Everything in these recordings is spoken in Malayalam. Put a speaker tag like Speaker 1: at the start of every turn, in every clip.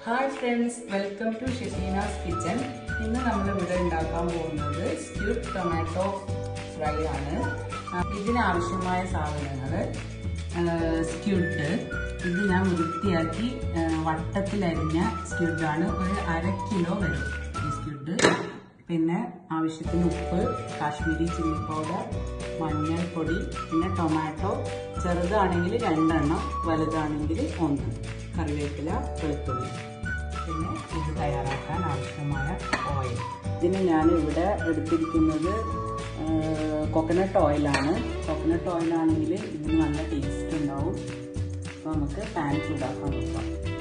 Speaker 1: Hi friends, welcome to Shashina's kitchen. ഇന്ന് നമ്മൾ ഇവിടെ ഉണ്ടാക്കാൻ പോകുന്നത് Squid Tomato Fry ആണ്. ഇതിന് ആവശ്യമായ സാധനങ്ങൾ സ്ക്വിഡ്. ഇത് ഞാൻ വൃത്തിയാക്കി വട്ടത്തിൽ അരിഞ്ഞ സ്ക്വിഡ് ആണ്. ഒരു 1/2 കിലോ വരും ഈ സ്ക്വിഡ്. പിന്നെ ആവശ്യത്തിന് ഉപ്പ്, കാശ്മീരി ചില്ലി പൗഡർ, മഞ്ഞൾപ്പൊടി, പിന്നെ ടൊമാറ്റോ ചെറുതാണെങ്കിൽ 2 എണ്ണം, വലുതാണെങ്കിൽ 1, കറിവേപ്പില, വെളുത്തുള്ളി. പിന്നെ ഇത് തയ്യാറാക്കാൻ ആവശ്യമായ ഓയിൽ. ഇതിന് ഞാൻ ഇവിടെ എടുത്തിരിക്കുന്നത് കോക്കനട്ട് ഓയിലാണ്. കോക്കനട്ട് ഓയിലാണെങ്കിൽ ഇതിന് നല്ല ടേസ്റ്റ് ഉണ്ടാവും. അപ്പോൾ നമുക്ക് പാൻ ചൂടാക്കാൻ നോക്കാം.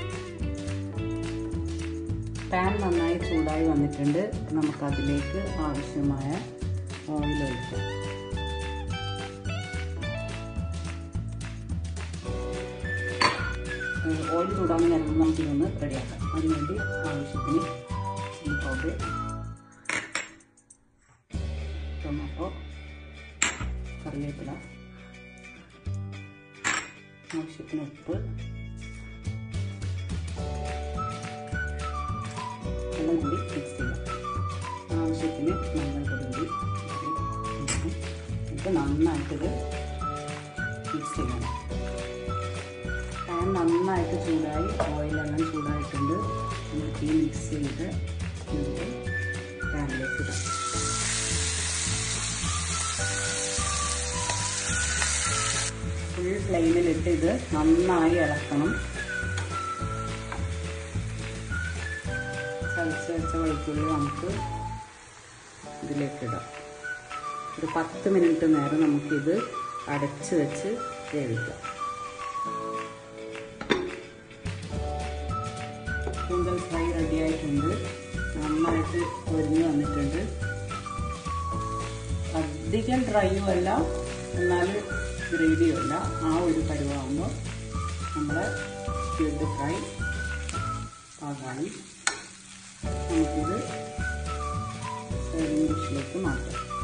Speaker 1: പാൻ നന്നായി ചൂടായി വന്നിട്ടുണ്ട്. നമുക്കതിലേക്ക് ആവശ്യമായ ഓയിൽ ഒഴിക്കാം. ഓയിൽ ചൂടാകുന്ന നേരം നമുക്ക് ഇതൊന്ന് റെഡിയാക്കാം. അതിനുവേണ്ടി ആവശ്യത്തിന് ചില്ലി പൗഡർ, ടൊമാറ്റോ, കറിവേപ്പില, ആവശ്യത്തിന് ഉപ്പ്, എല്ലാം കൂടി മിക്സ് ചെയ്യാം. ആവശ്യത്തിന് മഞ്ഞൾപ്പൊടി കൂടി ഇട്ട് നന്നായിട്ടിത് മിക്സ് ചെയ്യണം. പാൻ നന്നായിട്ട് ചൂടായി, ഓയിലെല്ലാം ചൂടായിട്ടുണ്ട്. നമുക്ക് ഈ മിക്സ് ചെയ്ത് പാനിലേക്ക് ഇടാം. ഫുൾ ഫ്ലെയിമിലിട്ട് ഇത് നന്നായി ഇളക്കണം. ചതച്ച് വെച്ച വെളുത്തുള്ളി നമുക്ക് ഇതിലേക്ക് ഇടാം. ഒരു 10 മിനിറ്റ് നേരം നമുക്കിത് അടച്ച് വെച്ച് വേവിക്കാം. കൂന്തൽ ഫ്രൈ റെഡി ആയിട്ടുണ്ട്. നന്നായിട്ട് പൊരിഞ്ഞ് വന്നിട്ടുണ്ട്. അധികം ഡ്രൈയും അല്ല, എന്നാൽ ഗ്രേവിയും അല്ല. ആ ഒരു പരുവാകുമ്പോൾ നമ്മുടെ സ്ക്വിഡ് ഫ്രൈ പാകാണ്. നമുക്കിത് സെർവിംഗ് ഡിഷിലേക്ക് മാറ്റാം.